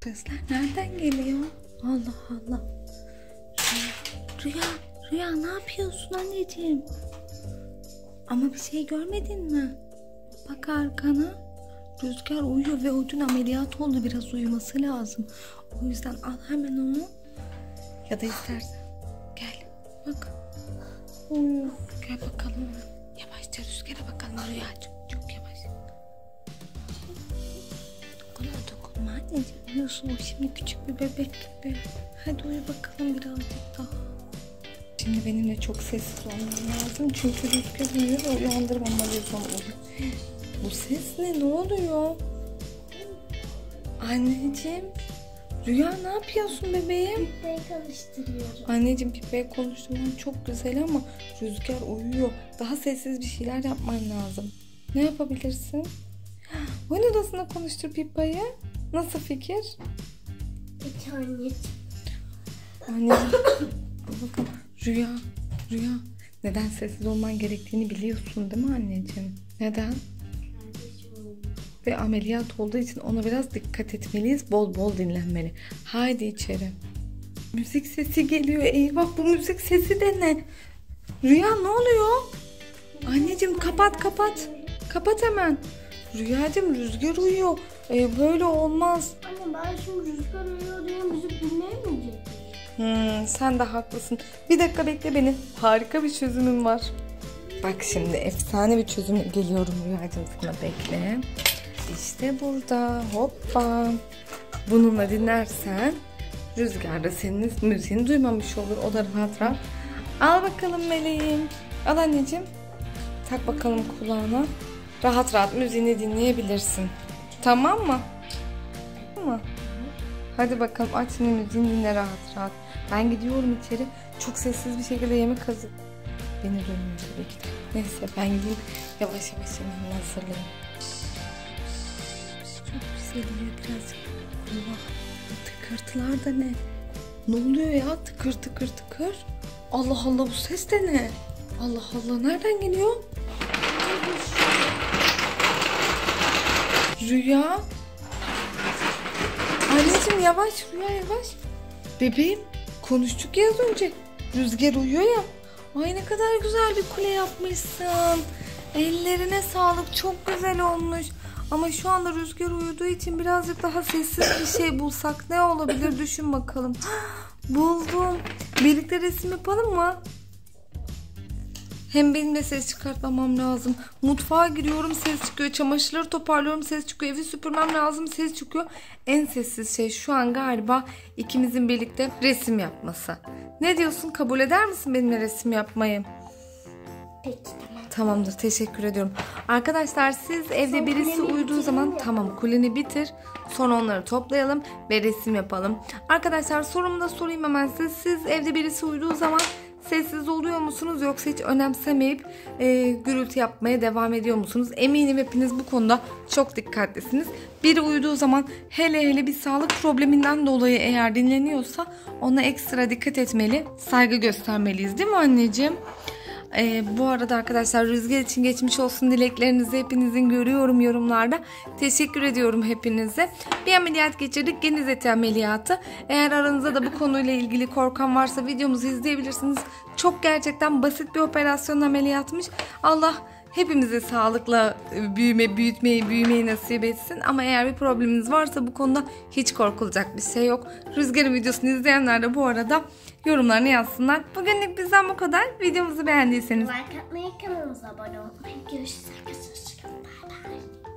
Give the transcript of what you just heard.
Sesler nereden geliyor? Allah Allah. Rüya ne yapıyorsun anneciğim? Ama bir şey görmedin mi? Bak arkana. Rüzgar uyuyor ve o dün ameliyat oldu. Biraz uyuması lazım. O yüzden al hemen onu. Ya da istersen gel bak. Uyuyor. Gel bakalım. Yavaşça Rüzgar'a bakalım Rüyacığım. Çok yavaş. Dokunma anneciğim. Uyuyorsun, o şimdi küçük bir bebek gibi. Hadi uyu bakalım birazcık daha. Şimdi benim de çok sessiz olmam lazım. Çünkü Rüzgar uyuyor ve uyandırmamalıyız onu. Bu ses ne? Ne oluyor? Anneciğim. Rüya ne yapıyorsun bebeğim? Pipeyi karıştırıyorum. Anneciğim pipeyi konuşturman çok güzel ama Rüzgar uyuyor. Daha sessiz bir şeyler yapman lazım. Ne yapabilirsin? Oyun odasında konuştur pipeyi. Nasıl fikir? Peki anneciğim. Anneciğim. Bakın Rüya. Neden sessiz olman gerektiğini biliyorsun değil mi anneciğim? Neden? Ve ameliyat olduğu için ona biraz dikkat etmeliyiz. Bol bol dinlenmeli. Haydi içeri. Müzik sesi geliyor. Eyvah, bu müzik sesi de ne? Rüya ne oluyor? Anneciğim kapat. Kapat hemen. Rüyacığım Rüzgar uyuyor. Böyle olmaz. Anne ben şimdi Rüzgar uyuyor diye müzik dinleyemeyecek. Sen de haklısın. Bir dakika bekle beni. Harika bir çözümüm var. Bak şimdi efsane bir çözüm geliyorum Rüyacığım, sana bekle. İşte burada. Hoppa. Bununla dinlersen Rüzgar da senin müziğini duymamış olur. O da rahat. Al bakalım meleğim. Al anneciğim. Tak bakalım kulağına. Rahat müziğini dinleyebilirsin. Tamam mı? Tamam mı? Hadi bakalım aç şimdi müziğini dinle rahat. Ben gidiyorum içeri. Çok sessiz bir şekilde yemek hazır. Beni duymuyor tabii ki de. Neyse ben gideyim. Yavaş yemeğimi hazırlayayım. Çok güzel oluyor birazcık. Allah, bu tıkırtılar da ne? Ne oluyor ya? Tıkır. Allah bu ses de ne? Allah nereden geliyor? Rüya. Anneciğim yavaş Rüya yavaş. Bebeğim konuştuk ya az önce. Rüzgar uyuyor ya. Ay ne kadar güzel bir kule yapmışsın. Ellerine sağlık, çok güzel olmuş. Ama şu anda Rüzgar uyuduğu için birazcık daha sessiz bir şey bulsak ne olabilir, düşün bakalım. Buldum. Birlikte resim yapalım mı? Hem benim de ses çıkartmamam lazım. Mutfağa giriyorum, ses çıkıyor. Çamaşırları toparlıyorum, ses çıkıyor. Evi süpürmem lazım, ses çıkıyor. En sessiz şey şu an galiba ikimizin birlikte resim yapması. Ne diyorsun? Kabul eder misin benimle resim yapmayı? Peki tamam. Tamamdır, teşekkür ediyorum. Arkadaşlar siz evde birisi uyuduğu zaman tamam kuleni bitir. Sonra onları toplayalım ve resim yapalım. Arkadaşlar sorumu da sorayım hemen size. Siz evde birisi uyuduğu zaman sessiz oluyor musunuz yoksa hiç önemsemeyip gürültü yapmaya devam ediyor musunuz? Eminim hepiniz bu konuda çok dikkatlisiniz. Biri uyuduğu zaman hele bir sağlık probleminden dolayı eğer dinleniyorsa ona ekstra dikkat etmeli, saygı göstermeliyiz değil mi anneciğim? Bu arada arkadaşlar Rüzgar için geçmiş olsun dileklerinizi hepinizin görüyorum yorumlarda. Teşekkür ediyorum hepinize. Bir ameliyat geçirdik, geniz eti ameliyatı. Eğer aranızda da bu konuyla ilgili korkan varsa videomuzu izleyebilirsiniz. Çok gerçekten basit bir operasyon ameliyatmış. Allah hepimize sağlıkla büyümeyi nasip etsin. Ama eğer bir probleminiz varsa bu konuda hiç korkulacak bir şey yok. Rüzgar'ın videosunu izleyenler de bu arada yorumlarını yazsınlar. Bugünlük bizden bu kadar. Videomuzu beğendiyseniz Like atmayı, kanalımıza abone olmayı. Görüşürüz arkadaşlar. Bye bye.